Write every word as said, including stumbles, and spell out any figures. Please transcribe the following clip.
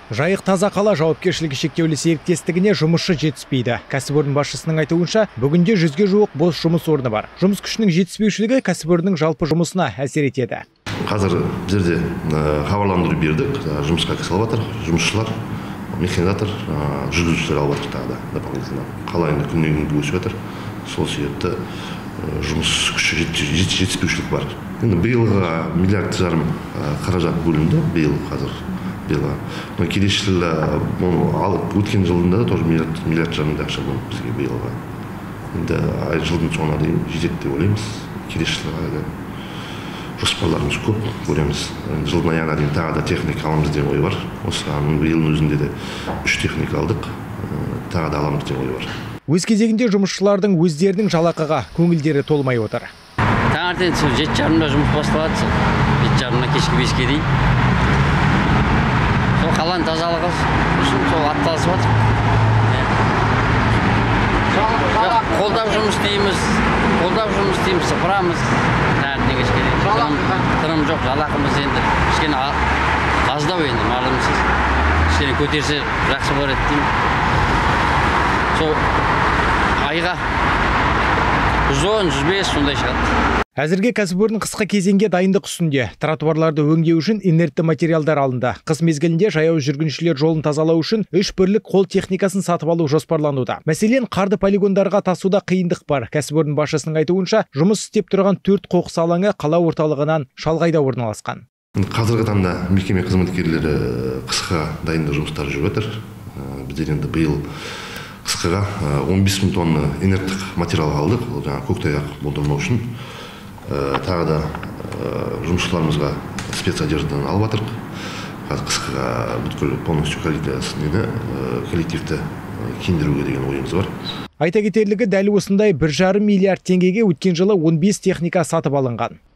Жайық таза қала жауапкершілігі шектеулі серіктестігіне жұмысшы жетіспейді. Кәсіпорын басшысының айтуынша, бүгінде жүзге жуық бос жұмыс орны бар. Жұмыс күшінің жетіспеушілігі кәсіпорынның жалпы жұмысына әсер етеді. Қазір бізде хабарландыру бердік, жұмысқа кірісіп жатыр, жұмысшылар, механизатор, жүргізушілер алып жатыр тағы да дополнительно. Қала енді күннен күнге өсіп жатыр. Сол себепті жұмыс күші жетіспеушілік бар. Енді биылға миллиард жарым қаражат бөлінді, биыл қазір. Но келесі жылы алып өткен жылында да тоже миллиард миллиард жарымдай ақша болды бізге биылға. Енді жылдың соңына дейін жетеді деп ойлаймыз. Келесі жылға жоспарларымыз көп көреміз. Жылдың аяғына дейін тағы да техника аламыз деген ой бар. Осыған биылдың өзінде де үш техника алдық, тағы да аламыз деген ой бар. Өз кезегінде жұмысшылардың өздерінің жалақыға көңілдері толмай отыр. Таңертең жеті жарымда жұмыс басталады, жеті жарымда кешкі беске дейін. Сол қаланы тазалығы үшін сол атталысып жатыр. Қолдап жұмыс істейміз, қолдап жұмыс істейміз, сыпырамыз. Таңертең кешке дейін. Тырым жоқ, жалақымыз енді кішкене аздау енді, малымсыз. Кішкене көтерсе жақсы болар еді деймін. Сол айға жүз он жүз бес сондай шығады. Әзірге кәсіпорын қысқы кезеңге дайындық үстінде. Тротуарларды өңдеу үшін инертті материалдар алынды. Қыс мезгілінде жаяу жүргіншілер жолын тазалау үшін үш бірлік қол техникасын сатып алу жоспарлануда. Мәселен, қарды полигондарға тасуда қиындық бар. Кәсіпорын басшысының айтуынша, жұмыс істеп тұрған төрт қоқыс алаңы қала орталығынан шалғайда орналасқан. Қазіргі таңда мекеме қызметкерлері қысқа дайындық жұмыстары жүріп жатыр. Біздер енді биыл қысқаға он бес мың тонна инерттік материал алдық, жаңа көктайғақ болдырмау үшін. Тағы да жұмысшыларымызға спецодеждадан алып жатырық. Қазір қысқаға бүткіл полностью коллективті киіндіруге деген ойымыз бар. Айта кетерлігі, дәл осындай бір жарым миллиард теңгеге өткен жылы он бес техника сатып алынған.